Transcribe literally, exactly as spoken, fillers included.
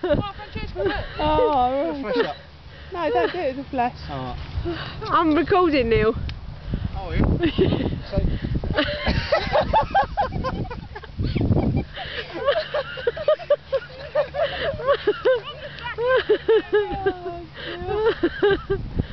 Oh, Fresh up. no, don't do it with the flesh. Alright. I'm recording, Neil. Oh, yeah. So... Oh,